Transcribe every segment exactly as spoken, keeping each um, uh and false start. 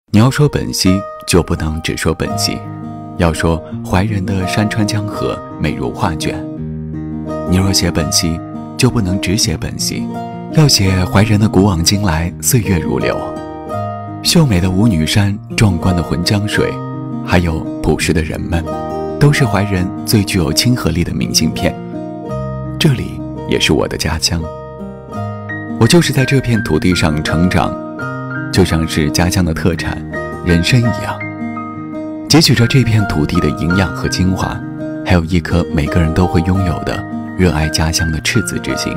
你要说本溪，就不能只说本溪，要说怀仁的山川江河美如画卷。你若写本溪，就不能只写本溪，要写怀仁的古往今来，岁月如流。秀美的五女山，壮观的浑江水，还有朴实的人们，都是怀仁最具有亲和力的明信片。这里也是我的家乡，我就是在这片土地上成长，就像是家乡的特产人参一样，汲取着这片土地的营养和精华，还有一颗每个人都会拥有的热爱家乡的赤子之心。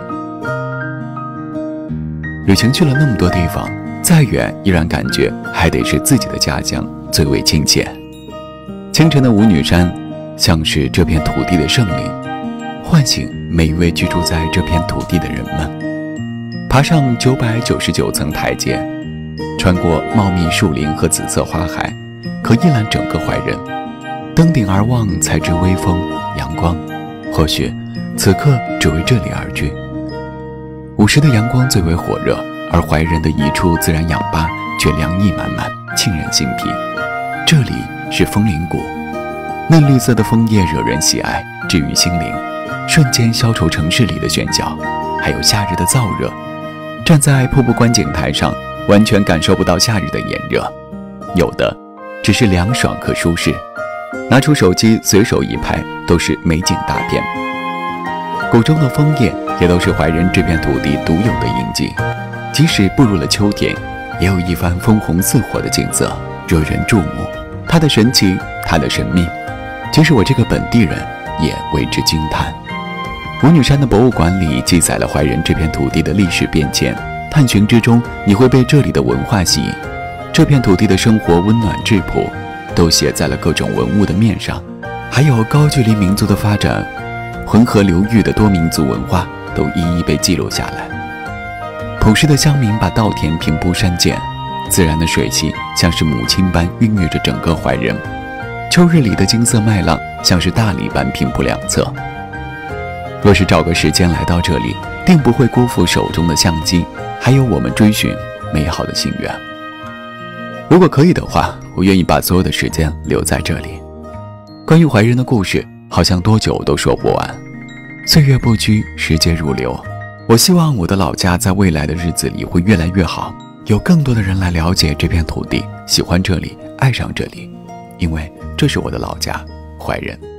旅行去了那么多地方，再远依然感觉还得是自己的家乡最为亲切。清晨的五女山像是这片土地的圣灵，唤醒每一位居住在这片土地的人们。爬上九百九十九层台阶，穿过茂密树林和紫色花海，可一览整个怀仁。登顶而望，才知微风阳光，或许此刻只为这里而居。午时的阳光最为火热，而怀仁的一处自然氧吧却凉意满满，沁人心脾。这里是枫林谷，嫩绿色的枫叶惹人喜爱，治愈心灵，瞬间消除城市里的喧嚣，还有夏日的燥热。站在瀑布观景台上，完全感受不到夏日的炎热，有的只是凉爽和舒适。拿出手机随手一拍，都是美景大片。谷中的枫叶也都是怀仁这片土地独有的印记，即使步入了秋天，也有一番枫红似火的景色惹人注目。它的神奇，它的神秘，即使我这个本地人也为之惊叹。五女山的博物馆里记载了怀仁这片土地的历史变迁，探寻之中你会被这里的文化吸引。这片土地的生活温暖质朴，都写在了各种文物的面上，还有高句丽民族的发展，浑河流域的多民族文化都一一被记录下来。朴实的乡民把稻田平铺山涧，自然的水系像是母亲般孕育着整个怀仁。秋日里的金色麦浪像是大理般平铺两侧。若是找个时间来到这里，定不会辜负手中的相机，还有我们追寻美好的心愿。如果可以的话，我愿意把所有的时间留在这里。关于怀仁的故事，好像多久都说不完。岁月不居，时节如流。我希望我的老家在未来的日子里会越来越好，有更多的人来了解这片土地，喜欢这里，爱上这里，因为这是我的老家，怀仁。